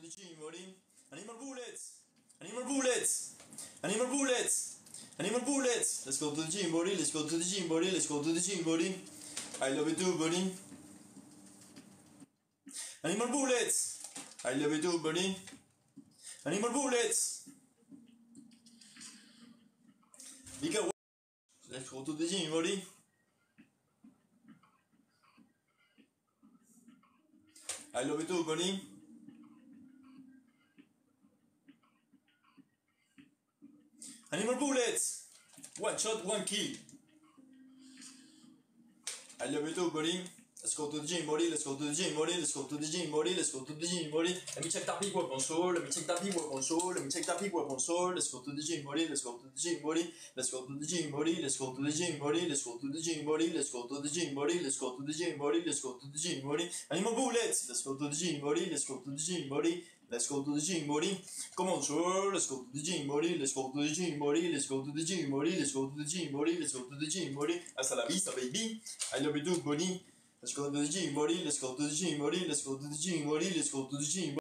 the gym, buddy. I need more bullets. I need more bullets. I need more bullets. I need more bullets. Let's go to the gym, buddy. Let's go to the gym, buddy. Let's go to the gym, buddy. I love you too, buddy. I need more bullets. I love you too, buddy. I need more bullets. Because let's go to the gym, buddy. I love you too, buddy. I need more bullets. One shot, one kill. I love you too, buddy. Let's go to the gym, buddy. Let's go to the gym, buddy. Let's go to the gym, buddy. Let's go to the gym, buddy. Let me check that big weapon soul. Let me check that big weapon soul. Let me check that big weapon soul. Let's go to the gym, buddy. Let's go to the gym, buddy. Let's go to the gym, buddy. Let's go to the gym, buddy. Let's go to the gym, buddy. Let's go to the gym, buddy. Let's go to the gym, buddy. Let's go to the gym, buddy. I need more bullets. Let's go to the gym, buddy. Let's go to the gym, buddy. Let's go to the gym, buddy. Come on, sir. Let's go to the gym, buddy. Let's go to the gym, buddy. Let's go to the gym, buddy. Let's go to the gym, buddy. Let's go to the gym, buddy. Hasta la vista, baby. I love you too, buddy. Let's go to the gym, buddy. Let's go to the gym, buddy. Let's go to the gym, buddy. Let's go to the gym.